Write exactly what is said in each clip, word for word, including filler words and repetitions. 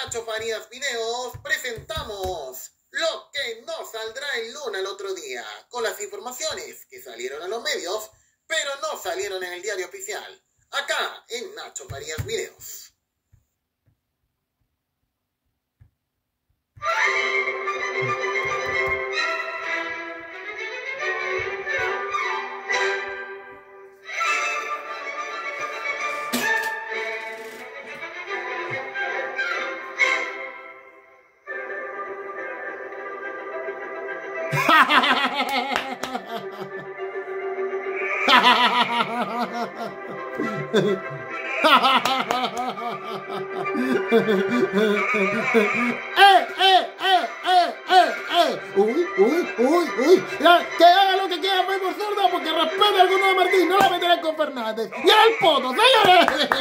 Nacho Farías Videos presentamos lo que no saldrá en Luna el otro día, con las informaciones que salieron a los medios, pero no salieron en el diario oficial, acá en Nacho Farías Videos. ¡Eh, eh, eh, eh, eh, eh! ¡Uy, uy, uy, uy! Ya, que haga lo que quiera, pues por sordo, porque respeta al Gordo de Martín, no la meterán con Fernández. ¡Y ahora el poto, señores!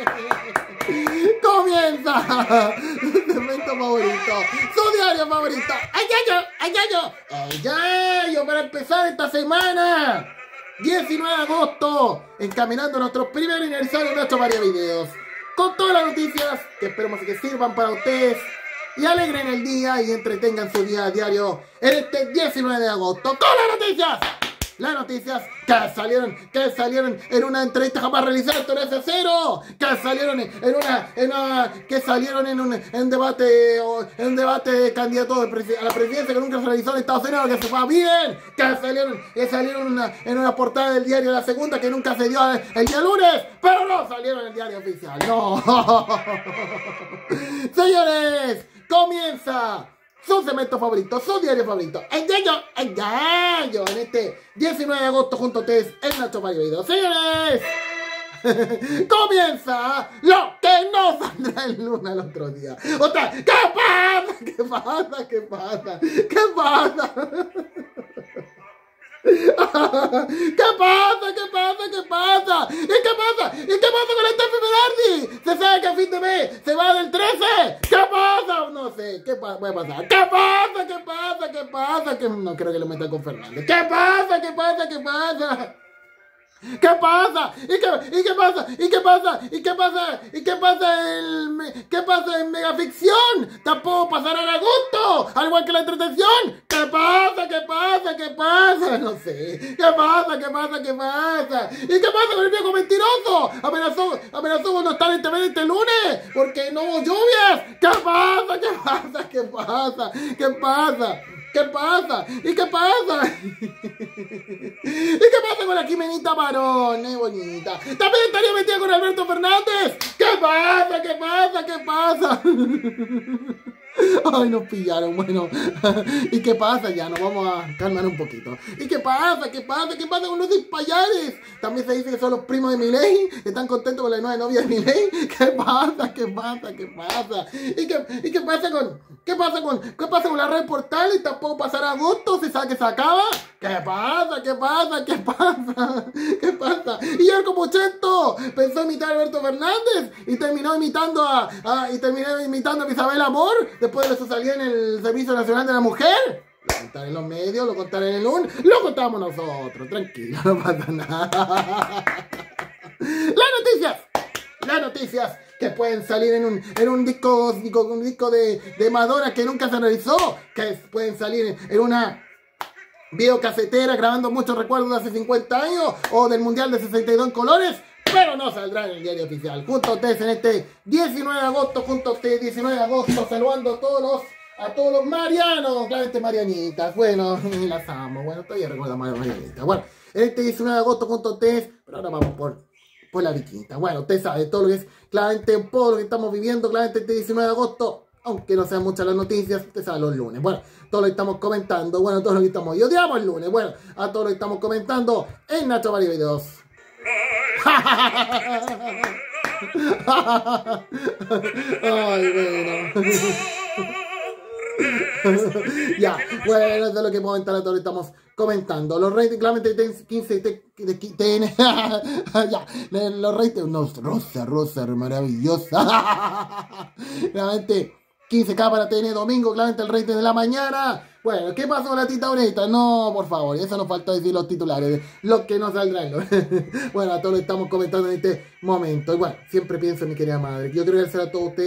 ¡Comienza! Su segmento favorito, su diario favorito. ¡Ay, ya, yo! ¡Ay, ya, yo! ¡Ay, ya, yo! Para empezar esta semana, diecinueve de agosto, encaminando nuestro primer aniversario de Nacho Farías Videos, con todas las noticias que esperemos que sirvan para ustedes y alegren el día y entretengan su día diario en este diecinueve de agosto con las noticias. Las noticias que salieron, que salieron en una entrevista jamás realizada en F cero, que salieron en una, en una, que salieron en un, en debate, en un debate de candidato a la presidencia que nunca se realizó en Estados Unidos, que se fue bien, que salieron, que salieron en una, en una portada del diario La Segunda que nunca se dio el día lunes, pero no salieron en el diario oficial, no. Señores, comienza su segmento favorito, su diario favorito, el diario, el diario, en este diecinueve de agosto junto a ustedes, en Nacho Farías Videos. Señores, comienza lo que no saldrá en Luna el otro día. Otra, ¿qué pasa? ¿Qué pasa? ¿Qué pasa? ¿Qué pasa? ¿Qué pasa? ¿Qué pasa? ¿Qué pasa? ¿Y qué pasa? ¿Y qué pasa con Steffi Berardi? ¿Se sabe que a fin de mes se va del trece? ¿Qué pasa? No sé, ¿qué pa puede pasar? ¿Qué pasa? ¿Qué pasa? ¿Qué pasa? ¿Qué? No creo que lo metan con Fernández. ¿Qué pasa? ¿Qué pasa? ¿Qué pasa? ¿Qué pasa? ¿Y qué, ¿Y qué pasa? ¿Y qué pasa? ¿Y qué pasa? ¿Y qué pasa en, qué pasa en Megaficción? Tampoco pasará en agosto, al igual que la entretención. ¿Qué pasa? ¿Qué pasa? ¿Qué pasa? No sé. ¿Qué pasa? ¿Qué pasa? ¿Qué pasa? ¿Y qué pasa con el viejo mentiroso? Amenazó, amenazó con no estar en T V este lunes porque no hubo lluvias. ¿Qué pasa? ¿Qué pasa? ¿Qué pasa? ¿Qué pasa? ¿Qué pasa? ¿Y qué pasa? ¿Y qué pasa con la Jimenita Barón? Es bonita. También estaría metida con Alberto Fernández. ¿Qué pasa? ¿Qué pasa? ¿Qué pasa? Ay, nos pillaron, bueno. ¿Y qué pasa? Ya, nos vamos a calmar un poquito. ¿Y qué pasa? ¿Qué pasa? ¿Qué pasa con los dispayares? También se dice que son los primos de Milei, que están contentos con la nueva novia de Milei. ¿Qué pasa? ¿Qué pasa? ¿Qué pasa? ¿Y qué, y qué pasa con qué pasa con qué pasa con la red Portales? Tampoco pasará agosto, se sabe que se acaba. ¿Qué pasa? ¿Qué pasa? ¿Qué pasa? ¿Qué pasa? Y Yarko Puchento pensó imitar a Alberto Fernández y terminó imitando a, a y terminó imitando a Isabel Amor. Después de eso salía en el Servicio Nacional de la Mujer. Lo contaré en los medios, lo contaré en el lunes, lo contamos nosotros, tranquilo, no pasa nada. Las noticias, las noticias que pueden salir en un, en un disco, un disco de, de Madonna que nunca se realizó, que pueden salir en, en una videocasetera grabando muchos recuerdos de hace cincuenta años o del Mundial de sesenta y dos en colores. Pero no saldrá en el diario oficial. Junto a ustedes en este diecinueve de agosto, junto a ustedes diecinueve de agosto, saludando a todos los, a todos los marianos, claramente marianitas. Bueno, las amo. Bueno, todavía recuerdo a marianitas. Bueno, en este diecinueve de agosto junto a ustedes, pero ahora vamos por, por la viquita. Bueno, usted sabe todo lo que es, claramente un poco lo que estamos viviendo, claramente este diecinueve de agosto, aunque no sean muchas las noticias, usted sabe los lunes. Bueno, todo lo que estamos comentando, bueno, todo lo que estamos, y odiamos el lunes. Bueno, a todo lo que estamos comentando en Nacho Farías Videos. Ay, bueno. Ya, bueno, eso es lo que momentáneamente todo lo estamos comentando. Los ratings, claramente de quince de T N. Ya, los ratings, no, rosa, rosa, maravillosa. Realmente quince K para T N domingo, claramente el rating de la mañana. Bueno, ¿qué pasó con la Tita Bonita? No, por favor, eso nos falta decir los titulares, los que no saldrán. Bueno, a todos lo estamos comentando en este momento. Y bueno, siempre pienso en mi querida madre. Yo quiero agradecer a todos ustedes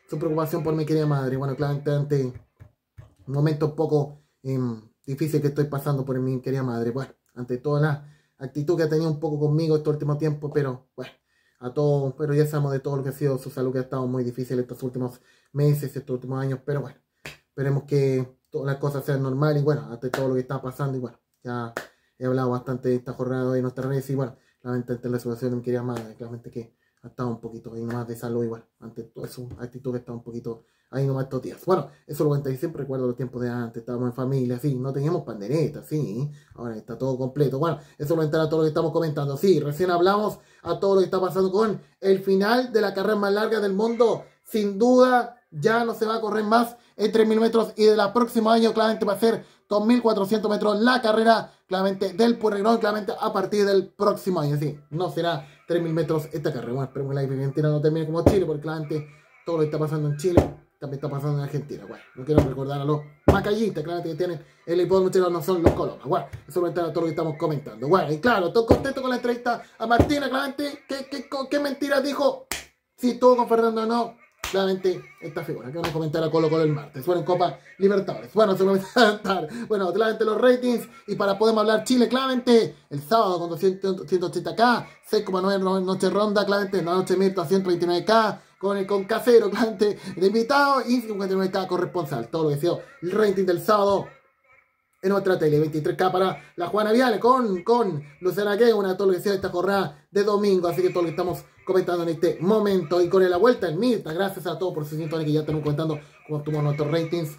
su preocupación por mi querida madre. Bueno, claramente ante un momento un poco eh, difícil que estoy pasando por mi querida madre. Bueno, ante toda la actitud que ha tenido un poco conmigo este último tiempo, pero bueno, a todos, pero ya sabemos de todo lo que ha sido su salud, que ha estado muy difícil estos últimos meses, estos últimos años, pero bueno, esperemos que todas las cosas sean normales y bueno, ante todo lo que está pasando y bueno, ya he hablado bastante de esta jornada de nuestras redes y bueno, claramente ante la situación de mi querida madre, claramente que ha estado un poquito ahí nomás de salud y bueno, ante toda su actitud que está un poquito ahí nomás estos días. Bueno, eso lo cuento y siempre recuerdo los tiempos de antes, estábamos en familia, sí, no teníamos pandereta, sí, ahora está todo completo. Bueno, eso lo entra a todo lo que estamos comentando, sí, recién hablamos a todo lo que está pasando con el final de la carrera más larga del mundo, sin duda ya no se va a correr más en tres mil metros y del próximo año claramente va a ser dos mil cuatrocientos metros la carrera claramente del Pueyrredón, claramente a partir del próximo año, sí, no será tres mil metros esta carrera. Bueno, esperemos que la Argentina no termine como Chile, porque claramente todo lo que está pasando en Chile también está pasando en Argentina. Bueno, no quiero recordar a los macallistas, claramente que tienen el hipódromo chileno, no son los colomas. Bueno, eso es todo lo que estamos comentando. Bueno, y claro, estoy contento con la entrevista a Martina, claramente, ¿qué, qué, qué mentiras dijo? Si estuvo con Fernando o no. Claramente esta figura que vamos a comentar a Colo Colo el martes. Bueno, en Copa Libertadores. Bueno, se me va a estar. Bueno, claramente los ratings. Y para poder hablar Chile, claramente el sábado con doscientos ochenta K, seis coma nueve noche ronda, claramente la noche Mirta ciento veintinueve K, con el con casero, claramente de invitado y cincuenta y nueve K corresponsal. Todo lo que ha sido el rating del sábado en nuestra tele, veintitrés K para la Juana Viale con, con Luciana que una todo lo que sea esta jornada de domingo, así que todo lo que estamos comentando en este momento y con la vuelta en Mirta, gracias a todos por su sintonía que ya estamos comentando cómo estuvo nuestros ratings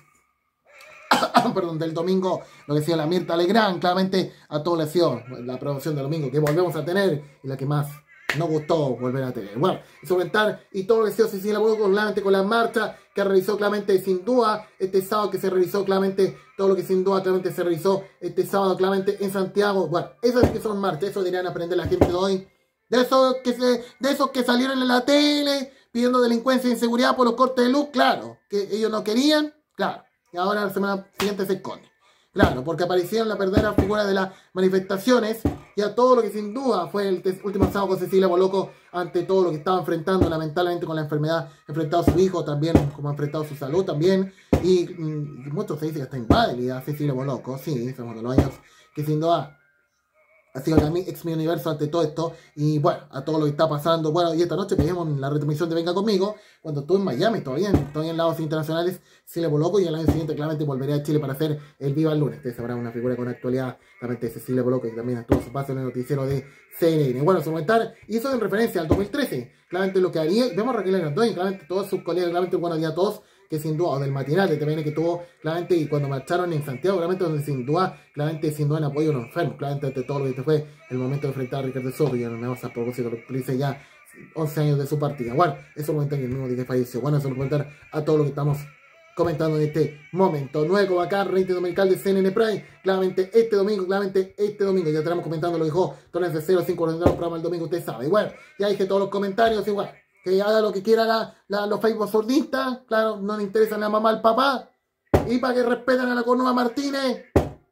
perdón, del domingo, lo que sea la Mirta Legrand, claramente a todo le sido la promoción del domingo que volvemos a tener y la que más nos gustó volver a tener. Bueno, y comentar y todo lo que sea Cecilia Boloco, claramente con la marcha que realizó claramente sin duda este sábado, que se realizó claramente todo lo que sin duda claramente se realizó este sábado claramente en Santiago. Bueno, esas que son marchas, eso deberían aprender la gente de hoy. De esos que se, de esos que salieron en la tele pidiendo delincuencia e inseguridad por los cortes de luz, claro, que ellos no querían, claro, y ahora la semana siguiente se esconden. Claro, porque aparecieron la verdadera figura de las manifestaciones y a todo lo que sin duda fue el último sábado con Cecilia Boloco ante todo lo que estaba enfrentando lamentablemente con la enfermedad, enfrentado a su hijo también, como ha enfrentado su salud también, y, y muchos se dice que está invalida Cecilia Boloco, sí, son de los años que sin duda ha sido la ex mi universo ante todo esto, y bueno, a todo lo que está pasando. Bueno, y esta noche pedimos la retransmisión de Venga Conmigo, cuando estuve en Miami, todavía, todavía en lados internacionales, Cecilia Boloco, y el año siguiente claramente volveré a Chile para hacer el Viva el Lunes. Ustedes sabrán una figura con actualidad, claramente Cecilia Boloco, que también estuvo su paso en el noticiero de C N N. Bueno, su comentar, y eso en referencia al dos mil trece, claramente lo que haría, vemos a Raquel Grandoy, claramente todos sus colegas, claramente buenos días a todos, que sin duda, o del matinal de T V N que tuvo, claramente, y cuando marcharon en Santiago, claramente, donde sin duda, claramente, sin duda en apoyo a los enfermos, claramente, ante todo lo que fue el momento de enfrentar a Ricardo Soto, y ya no me vamos a propósito, lo que dice ya once años de su partida. Bueno, eso lo comentan el mismo día que falleció. Bueno, eso lo comentar a todo lo que estamos comentando en este momento. nueve como acá, rating dominical de C N N Prime, claramente este domingo, claramente este domingo, ya tenemos comentando lo dijo Torres de cero cinco los programas el domingo, usted sabe. Y bueno, ya dije todos los comentarios, igual. Que haga lo que quiera la, la, los Facebook sordistas, claro, no le interesa a la mamá al papá, y para que respeten a la Cornova Martínez,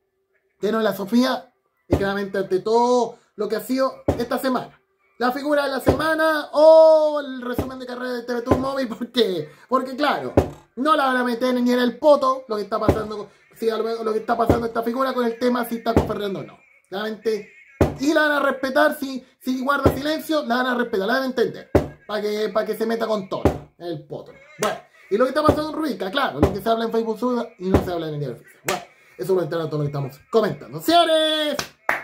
que no es la Sofía, y claramente ante todo lo que ha sido esta semana. La figura de la semana o el resumen de carrera de T V Tour Móvil, ¿por qué? Porque claro, no la van a meter ni en el poto lo que está pasando, si a lo, lo que está pasando esta figura con el tema si está con Fernando o no. Claramente, y la van a respetar, si, si guarda silencio, la van a respetar, la van a entender. Para que, pa que se meta con todo el poto. Bueno, y lo que está pasando en Rubica, claro, lo que se habla en Facebook Sur y no se habla en el diario oficial. Bueno, eso lo entra a todo lo que estamos comentando. Señores,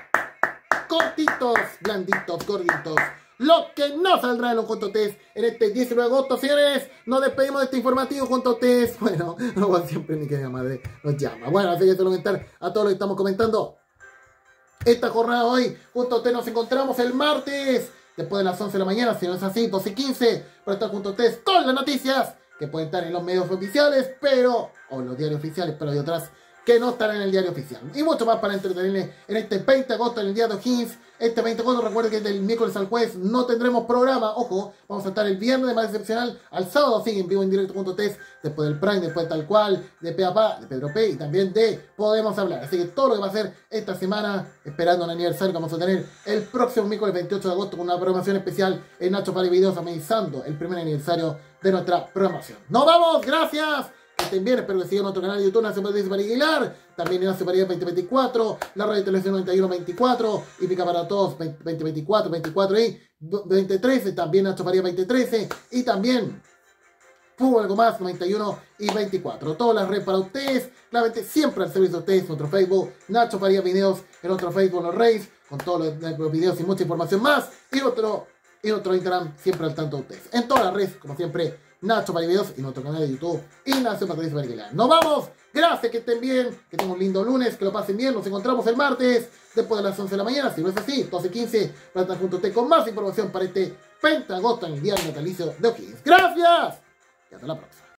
cortitos, blanditos, gorditos, lo que no saldrá de los juntos test en este diecinueve de agosto, señores. Nos despedimos de este informativo junto a ustedes. Bueno, como siempre mi querida madre nos llama. Bueno, así que eso lo comentar a todo lo que estamos comentando. Esta jornada hoy, junto a ustedes nos encontramos el martes. Después de las once de la mañana, si no es así, doce y quince, para estar junto a ustedes con las noticias que pueden estar en los medios oficiales, pero, o en los diarios oficiales, pero hay otras que no estarán en el diario oficial. Y mucho más para entretenerles en este veinte de agosto en el día de O'Higgins. Este veinte de agosto, recuerden que del miércoles al jueves no tendremos programa. Ojo, vamos a estar el viernes de manera excepcional. Al sábado sigue en vivo en directo junto a ustedes. Después del Prime, después tal cual, de P A P A, de Pedro P. Y también de Podemos Hablar. Así que todo lo que va a ser esta semana, esperando un aniversario que vamos a tener el próximo miércoles veintiocho de agosto con una programación especial en Nacho Pari Videos, amenizando el primer aniversario de nuestra programación. ¡Nos vamos! ¡Gracias! Que estén bien, espero que sigan nuestro canal de YouTube, Nacio Patricio Pari Aguilar, también Nacio Pari veinte veinticuatro, la radio y televisión noventa y uno veinticuatro, y Pica para Todos veinte veinticuatro, veinticuatro y veinte trece, también Nacho Pari veinte trece, y también Fútbol Algo Más noventa y uno y veinticuatro. Todas las redes para ustedes, claramente siempre al servicio de ustedes, nuestro Facebook, Nacho Pari Videos, en nuestro Facebook Los Reyes, con todos los, los videos y mucha información más, y nuestro, y nuestro Instagram siempre al tanto de ustedes. En todas las redes, como siempre, Nacho Pari Videos y nuestro canal de YouTube Ignacio Patricio Pari Aguilar. Nos vamos, gracias, que estén bien, que tengan un lindo lunes, que lo pasen bien, nos encontramos el martes después de las once de la mañana, si no es así, doce quince, para estar junto a usted con más información para este veinte de agosto en el día del natalicio de O'Higgins. Gracias y hasta la próxima.